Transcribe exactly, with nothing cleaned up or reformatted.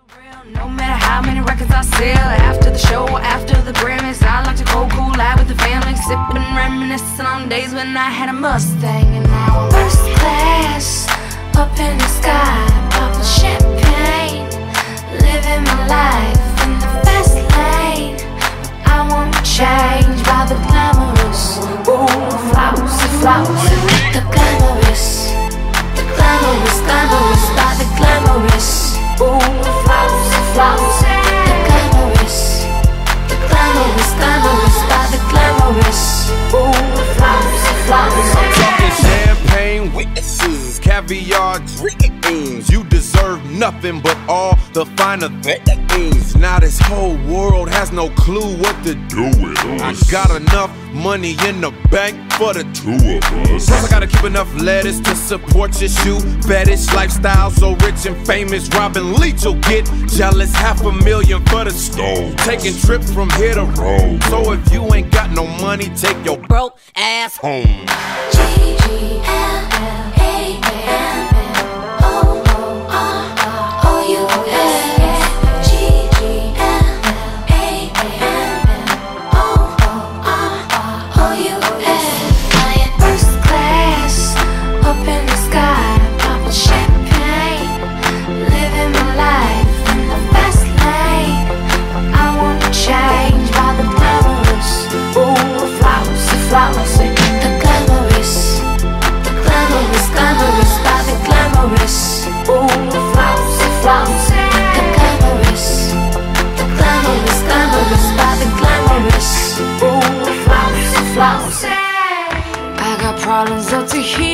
No matter how many records I sell, after the show, after the Grammys, I like to go cool out with the family, sipping, reminiscing on days when I had a Mustang. And now I'm first class, up in the sky, popping champagne, living my life in the fast lane. I won't change by the glamorous, ooh, flousy, flousy, the glamorous, the glamorous, glamorous, by the glamorous, ooh, flousy, flousy, the glamorous, the glamorous, glamorous, by the glamorous, ooh, flousy, flousy. I'm talking champagne witnesses, caviar dreams. You deserve nothing but all the finer things. Now this whole world has no clue what to do with us. I got enough money in the bank for the two of us. Plus I gotta keep enough lettuce to support your shoe fetish lifestyle. So rich and famous, Robin Leach will get jealous. Half a million for the stove, taking trips from here to Rome. So if you ain't got no money, take your broke ass home. G G L L A M N O O R O U S. G G L L A M N O O R O U S. I am first class, up in the sky, popping champagne, living my life in the fast lane. I won't change by the glamorous, ooh, flousy, flousy, the glamorous, the glamorous, glamorous, by the glamorous, ooh, flousy, flousy, the glamorous, the glamorous, glamorous, by the glamorous, ooh, flousy, flousy. I got problems up to here.